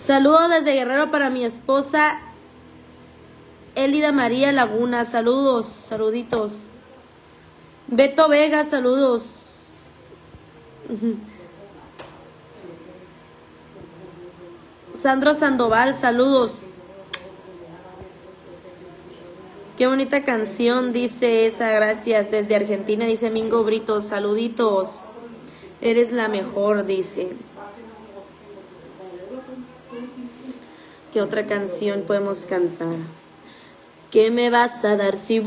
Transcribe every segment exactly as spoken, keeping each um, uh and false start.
Saludos desde Guerrero para mi esposa Elida María Laguna. Saludos, saluditos. Beto Vega, saludos. Sandro Sandoval, saludos. Qué bonita canción, dice esa, gracias. Desde Argentina, dice Mingo Brito, saluditos. Eres la mejor, dice. ¿Qué otra canción podemos cantar? ¿Qué me vas a dar si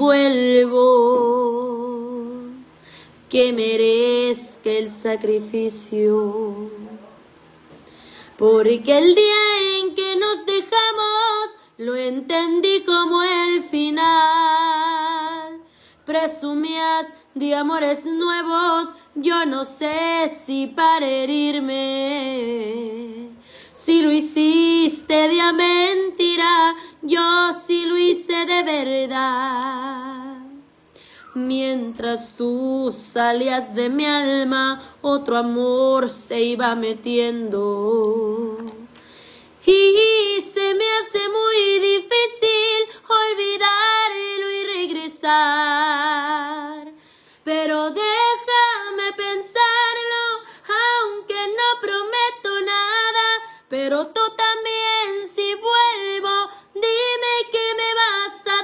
vuelvo? Que merezca el sacrificio. Porque el día en que nos dejamos lo entendí como el final. Presumías de amores nuevos, yo no sé si para herirme. Si lo hiciste de a mentira, yo sí lo hice de verdad. Mientras tú salías de mi alma, otro amor se iba metiendo. Y se me hace muy difícil olvidarlo y regresar. Pero déjame pensarlo, aunque no prometo nada. Pero tú también, si vuelvo, dime qué me vas a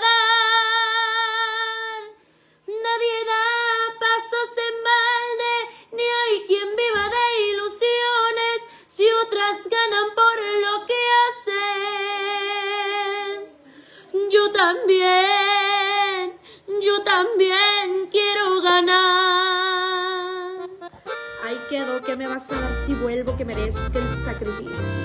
dar. Nadie da pasos en balde, ni hay quien viva de ilusiones, si otras ganan por lo que hacen. Yo también, yo también quiero ganar. Ahí quedó, ¿qué me vas a dar si vuelvo? Que merezca el sacrificio.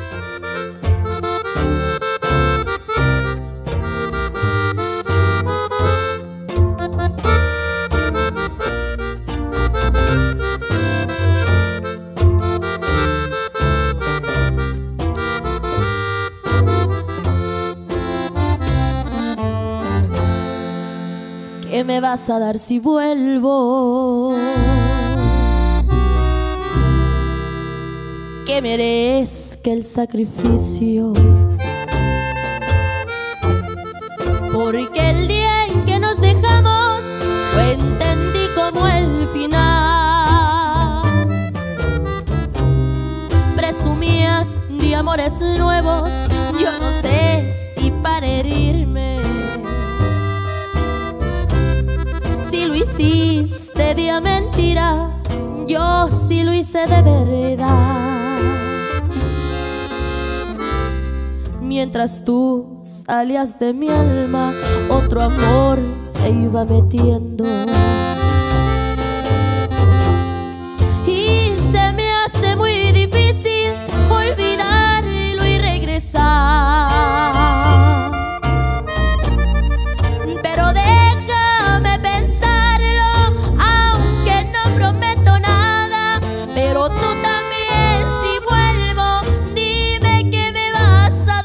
¿Qué me vas a dar si vuelvo? Que merezca el sacrificio. Porque el día en que nos dejamos lo entendí como el final. Presumías de amores nuevos, yo no sé si para herirme. Si lo hiciste de a mentira, yo sí lo hice de verdad. Mientras tú salías de mi alma, otro amor se iba metiendo. Y se me hace muy difícil olvidarlo y regresar. Pero déjame pensarlo, aunque no prometo nada. Pero tú también, si vuelvo, dime qué me vas a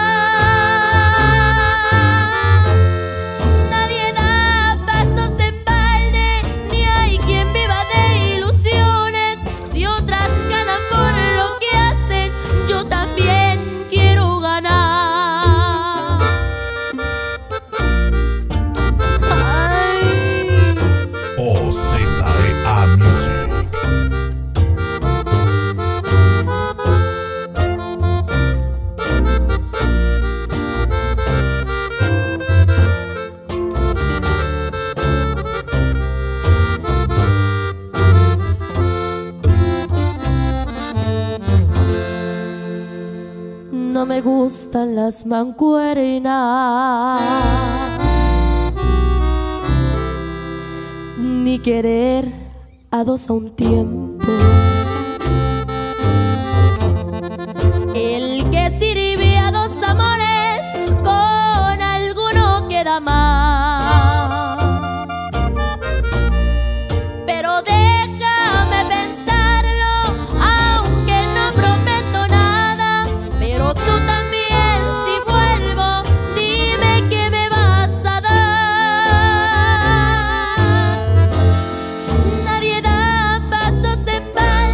dar. Nadie da pasos en balde, ni hay quien viva de ilusiones, si otras ganan por lo que hacen. Yo también quiero ganar. Ay. O Z E A Music. No me gustan las mancuernas, ni querer a dos a un tiempo. El que sirve a dos amores, con alguno queda más. Pero déjame pensarlo, aunque no prometo nada. Pero tú también, si vuelvo, dime qué me vas a dar. Nadie da pasos en balde,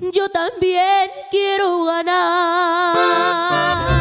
yo también quiero ganar.